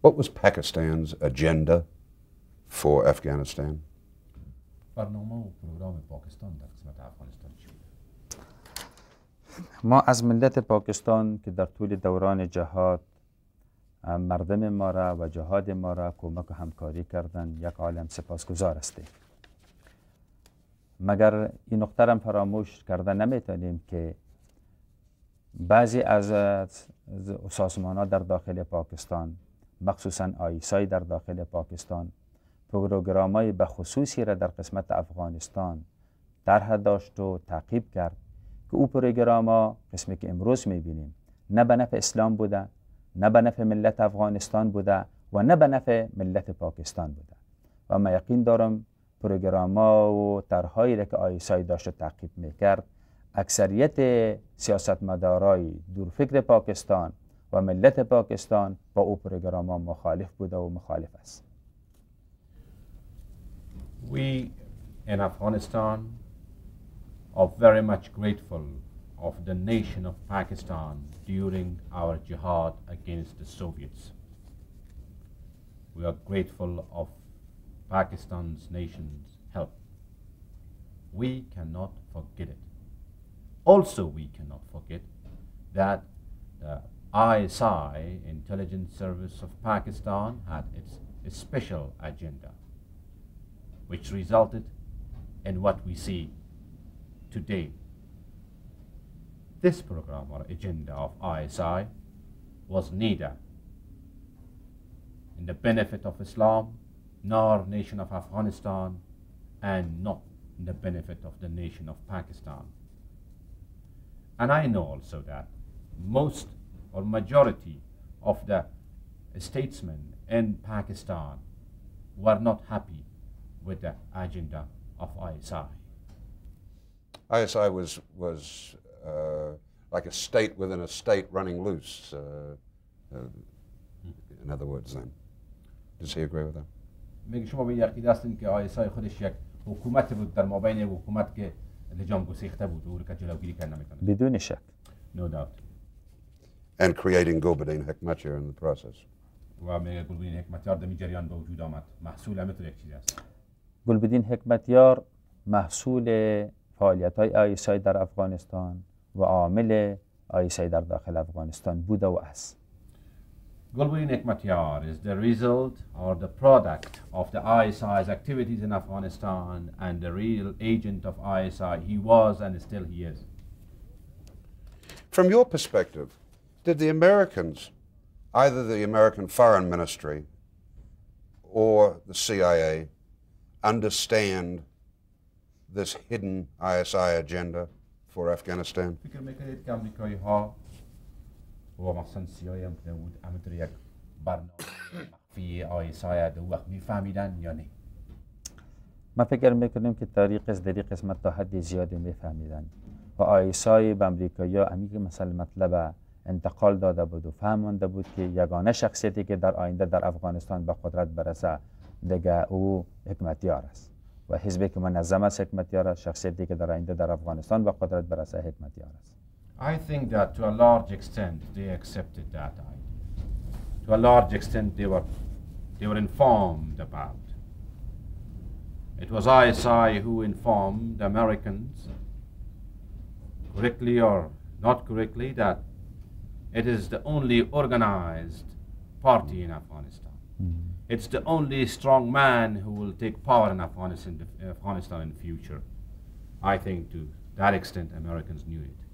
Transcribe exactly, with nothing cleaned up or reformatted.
What was Pakistan's agenda for Afghanistan? برنامه و پروگرام پاکستان در قسمت افغانستان چی بود؟ ما از ملت پاکستان که در طول دوران جهاد مردم ما را و جهاد ما را کمک و همکاری کردن یک عالم سپاسگزار هستیم. مگر این نکته را فراموش کرده نمیتونیم که بعضی از سازمان‌ها در داخل پاکستان، مخصوصا آیسای در داخل پاکستان، پروگرام‌های به خصوصی را در قسمت افغانستان طرح داشت و تعقیب کرد که او پروگرام‌ها قسمی که امروز می‌بینیم نه به نفع اسلام بوده، نه به نفع ملت افغانستان بوده و نه به نفع ملت پاکستان بوده. و من یقین دارم پروگرام‌ها و طرح‌هایی را که آیسای داشت و تعقیب می‌کرد، اکثریت سیاستمدارای دورفکر پاکستان و ملت پاکستان با او پروگرام‌ها مخالف بوده و مخالف است. We in Afghanistan are very much grateful of the nation of Pakistan during our jihad against the Soviets. We are grateful of Pakistan's nation's help. We cannot forget it. Also, we cannot forget that the I S I, Intelligence Service of Pakistan, had its, its special agenda, which resulted in what we see today. This program or agenda of I S I was neither in the benefit of Islam nor nation of Afghanistan, and not in the benefit of the nation of Pakistan. And I know also that most or majority of the statesmen in Pakistan were not happy with the agenda of I S I. I S I was, was uh, like a state within a state running loose, uh, uh, in other words then. Does he agree with that? میگه شما به یقین هستین که آی اس آی خودش یک حکومت بود در مابین یک حکومت که لجام گسیخته بود و که جلوگیری کرد نمیتونه. بدون شک. No doubt. And creating Gulbuddin Hekmatyar in the process. و میگه گلبدین حکمتیار در این جریان به وجود آمد. محصول همینطور یک چیزی است. گلبدین حکمتیار محصول فعالیت‌های آیسای در افغانستان و عامل آیسای در داخل افغانستان بوده و است. Gulbuddin Hekmatyar is the result or the product of the I S I's activities in Afghanistan and the real agent of I S I. He was and still he is. From your perspective, did the Americans, either the American Foreign Ministry or the C I A, understand this hidden I S I agenda for Afghanistan? فکر میکنید که امریکایی ها و مثلا سیایی هم که بود همینطور یک برنامه مخفی آی اس آی دو وقت میفهمیدن یا نه؟ ما فکر میکنیم که تاریخ از در قسمت تا حد زیادی میفهمیدن و آی اس آی به امریکایی ها همیشه مثلا مطلب انتقال داده بود و فهمانده بود که یگانه شخصیتی که در آینده در افغانستان به قدرت برسه دیگه او حکمتیار است و حزبی که منظم است حکمتیار است، شخصیتی که در آینده در افغانستان به قدرت برسه حکمتیار است. I think that to a large extent they accepted that idea. To a large extent they were they were informed about. It was I S I who informed the Americans, correctly or not correctly, that it is the only organized party in Afghanistan. Mm-hmm. It's the only strong man who will take power in Afghanistan, Afghanistan in the future. I think to that extent Americans knew it.